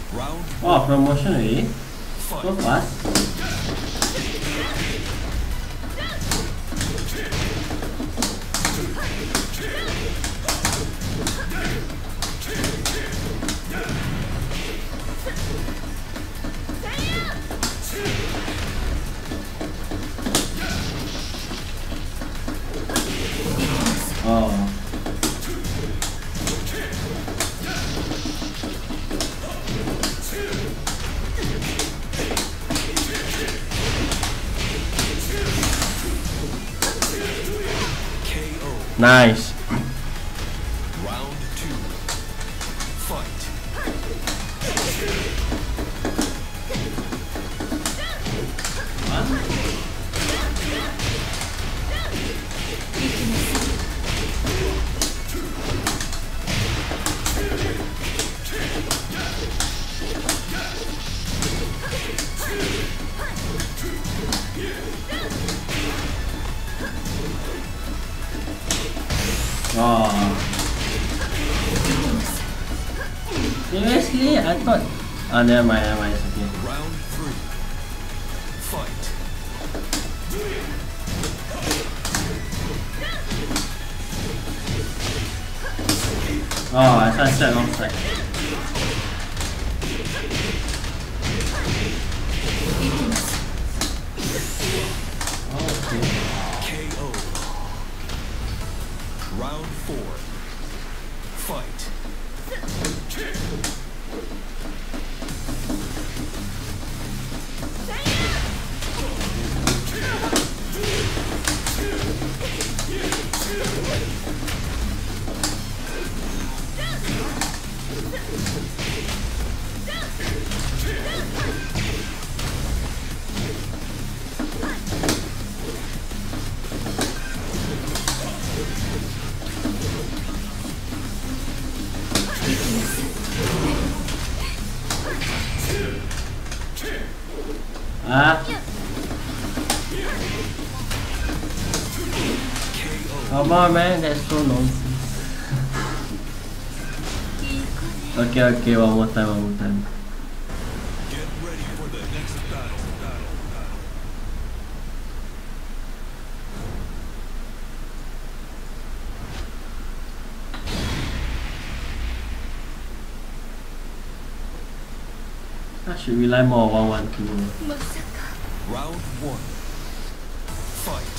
Oh, promotion already? So fast? Oh. Nice. Round 2. Fight. Oh. Seriously? I thought. Oh, never mind, it's okay. Round 3. Fight. Oh, I tried to set wrong side. KO. Round 4. Fight. Ah. Come on, man, that's so nonsense. Okay, one more time. Get ready for the next battle. I should rely more on 1-1-2. Round 1. Fight.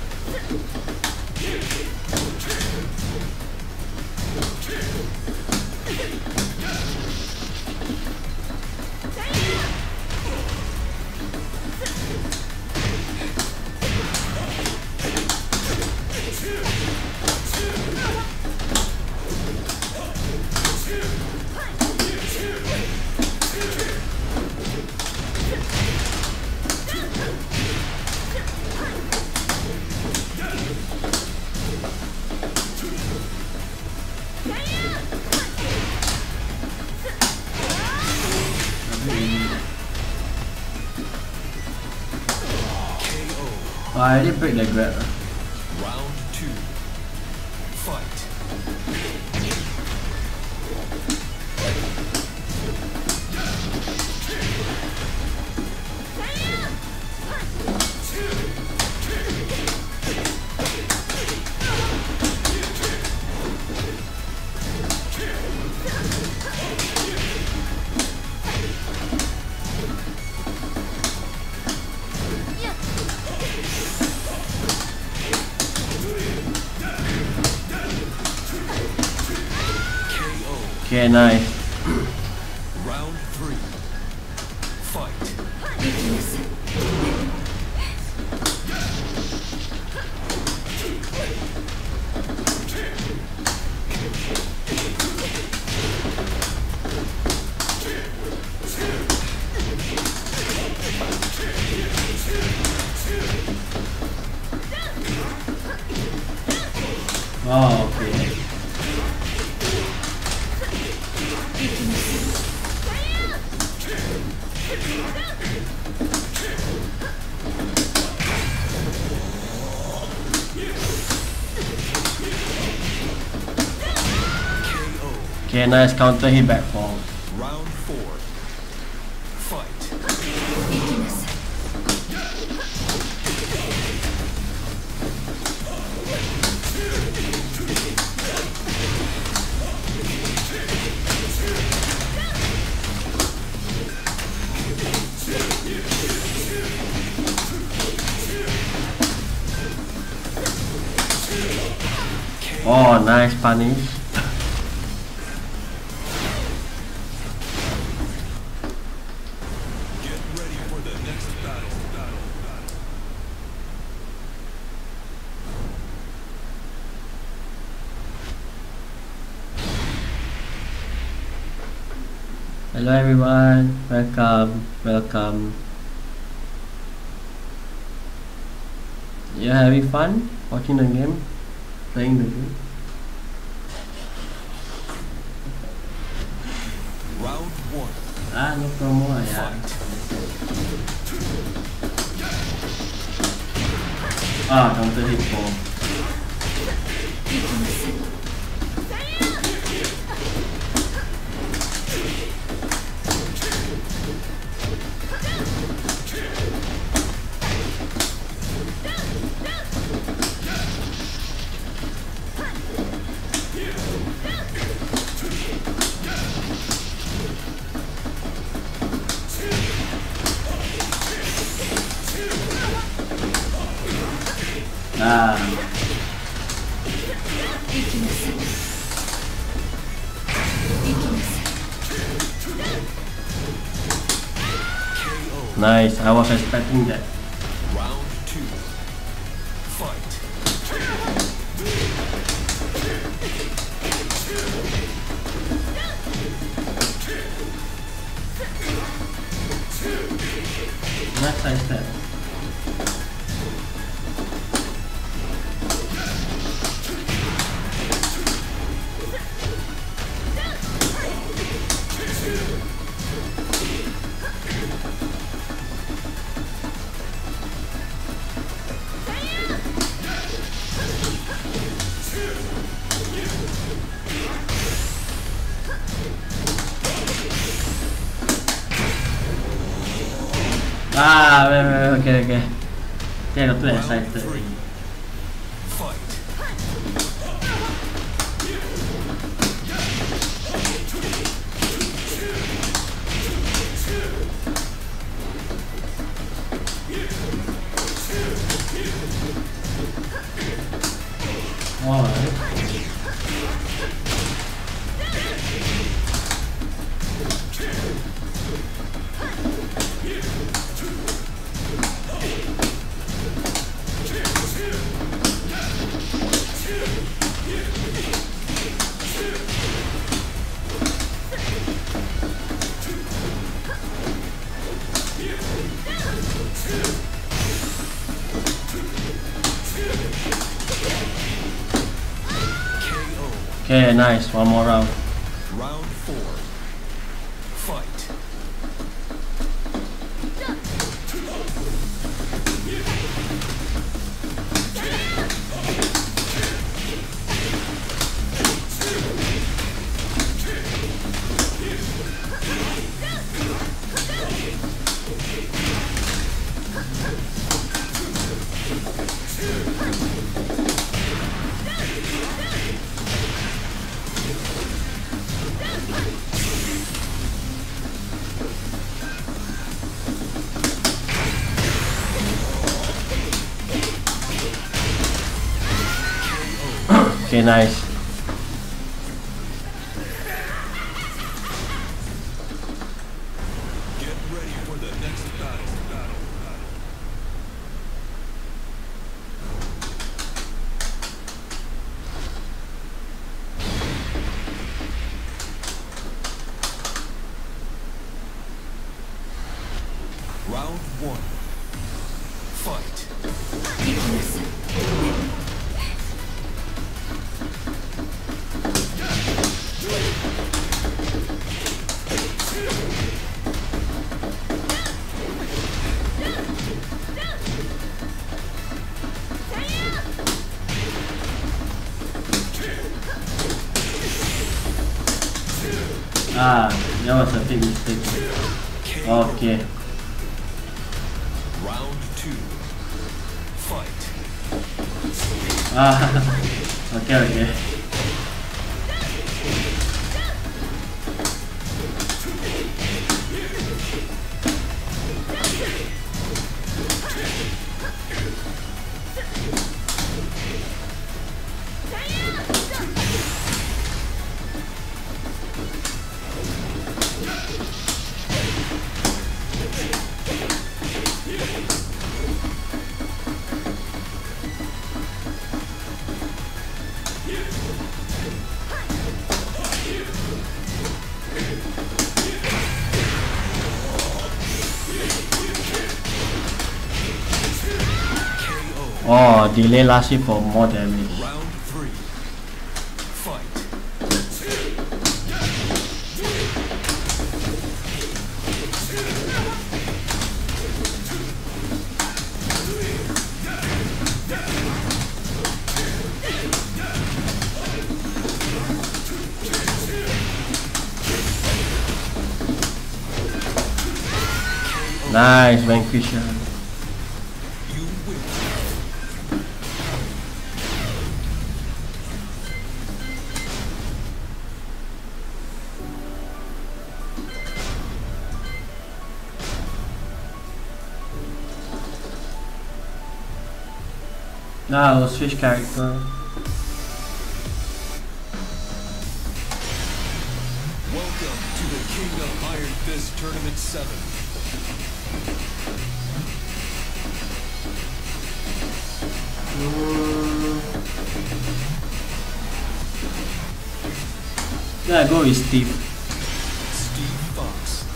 Oh, I already break the grab. Round 2. Fight. Okay, nice. Round 3. Fight. Oh, okay. Okay, nice counter hit back fall. Round 4. nice punish. Get ready for the next battle. Hello everyone, welcome. You having fun watching the game, playing the game? Round 1. No promo ya. Counter hit 4. Nice, I was expecting that. Round 2. Fight. Nice side step. Wait, okay. Okay, I got too excited. Round 3. Fight. Alright. Okay, nice. One more round. Round 4. Fight. Okay, nice. Get ready for the next battle. Round 1. Fight. That was a big mistake. Okay. Round 2. Fight. Okay. Wow, delay last hit for more damage. Round 3. Fight. Nice, Vanquisher. You win. Nah, we'll switch character. Welcome to the King of Iron Fist Tournament 7. Yeah, go with Steve. Steve Fox.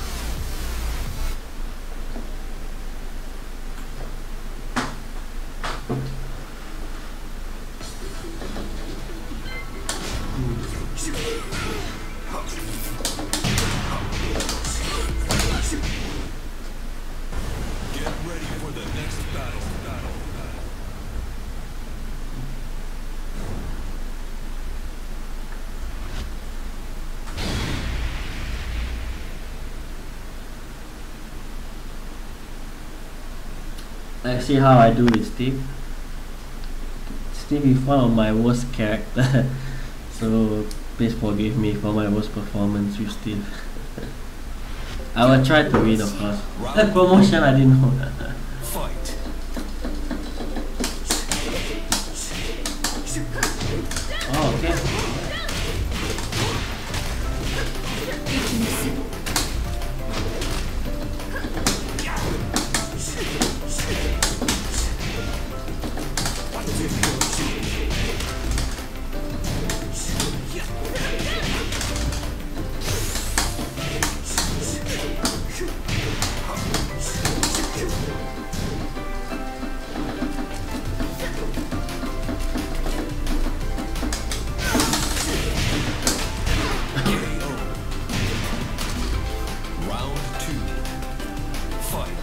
Get ready for the next battle. Let's see how I do with Steve. Steve is one of my worst character, so please forgive me for my worst performance with Steve. I will try to win, of course. That promotion I didn't know. Fight. Oh, okay. Round 2. Fight.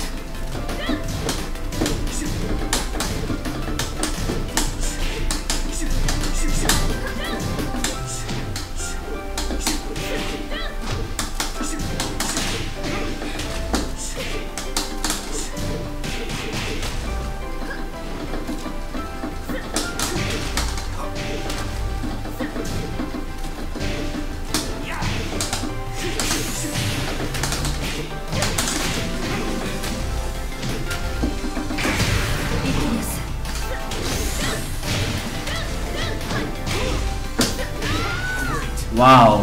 Wow.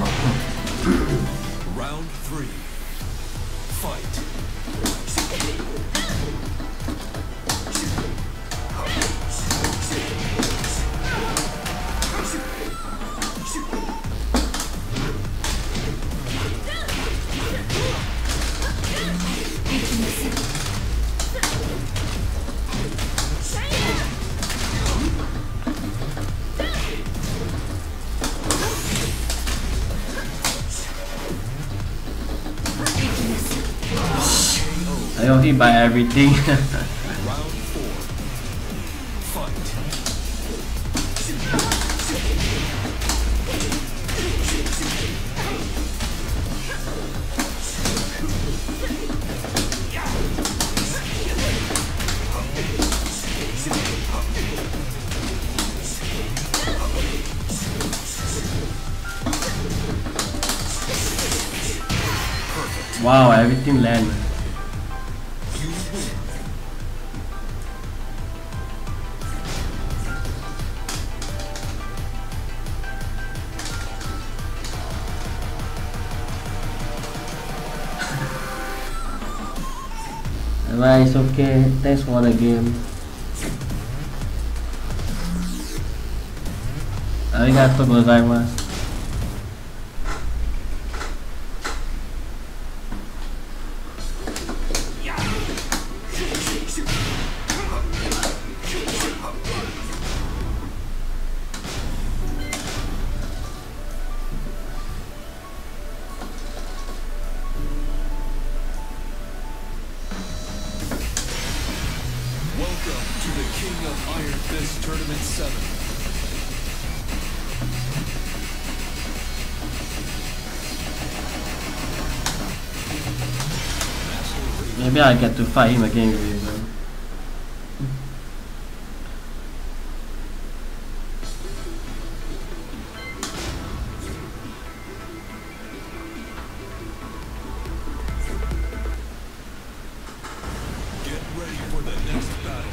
Round 3. Fight. I got hit by everything. Round 4. Fight. Wow, everything landed. You win. Alright, it's okay. Thanks for the game. Arigatou gozaimasu. Tournament 7. Maybe I get to fight him again, Raven. Get ready for the next battle.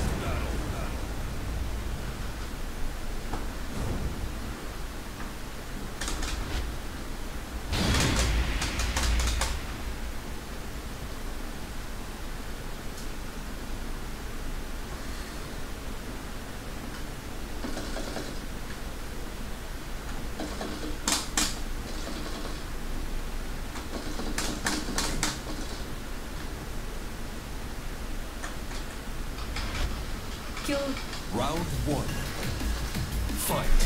Round 1. Fight.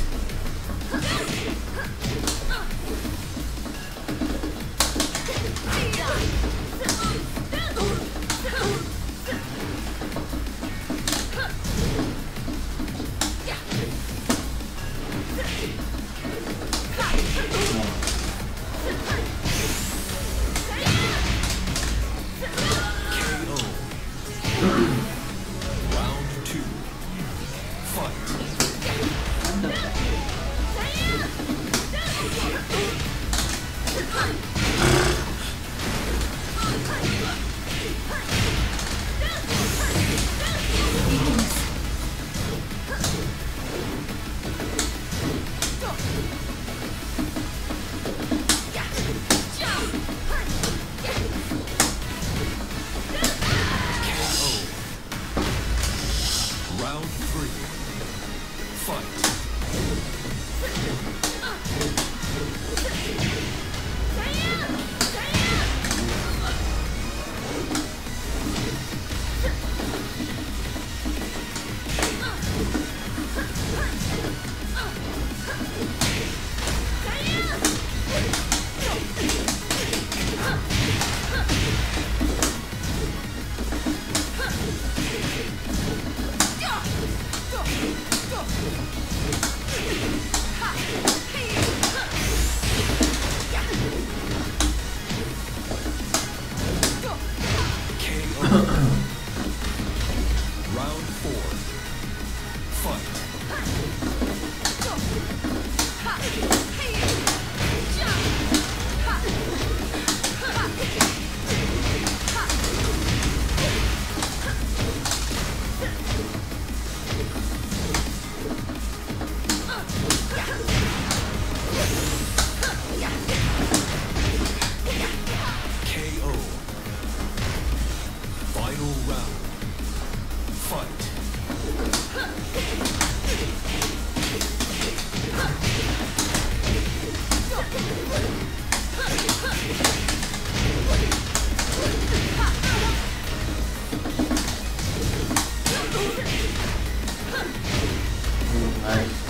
Round 3. Fight. Round 4. Fight. KO. Final round. Fight. Nice.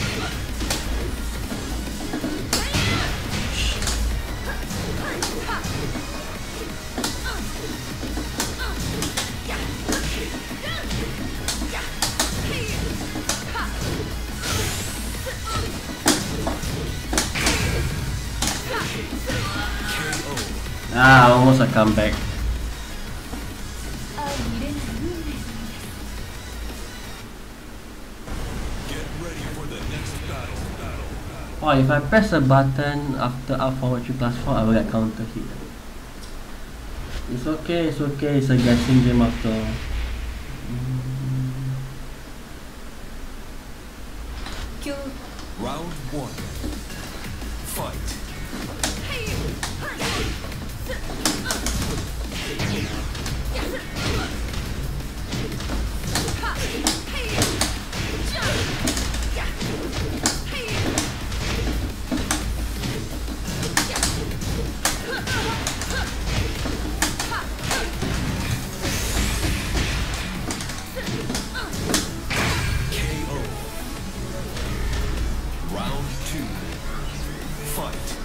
Ah, almost a comeback. Get ready for the next battle. Oh, if I press a button after up forward 3+4, I will get counter hit. It's okay, it's a guessing game after all. Round 1. Fight. KO. Round 2. Fight.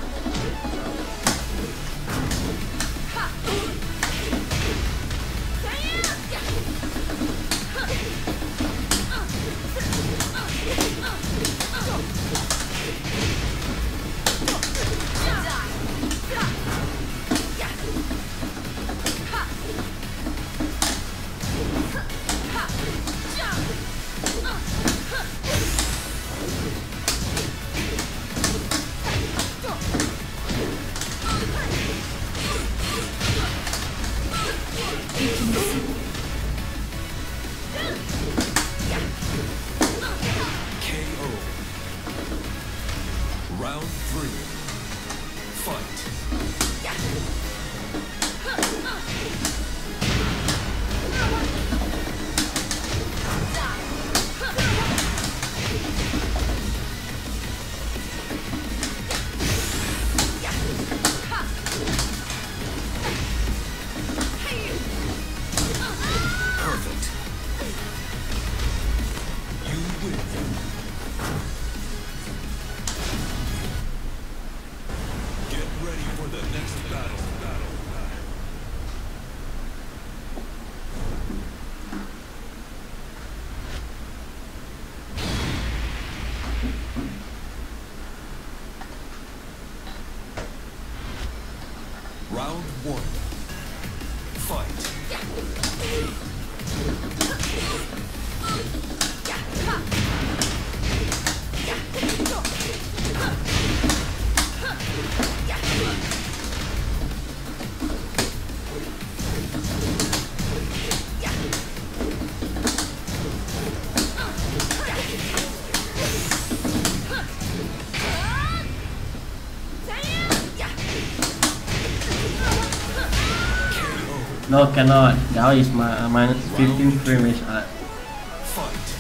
Round one. Fight. No, cannot. That is my minus 15 frame rate. Fight.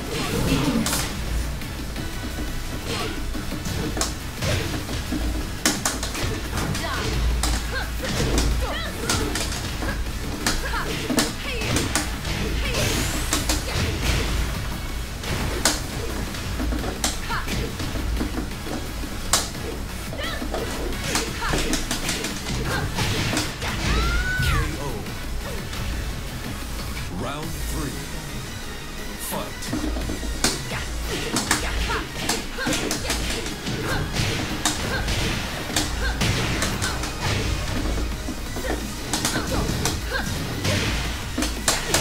KO. Round three. Fight.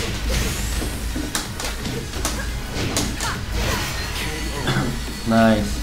Nice.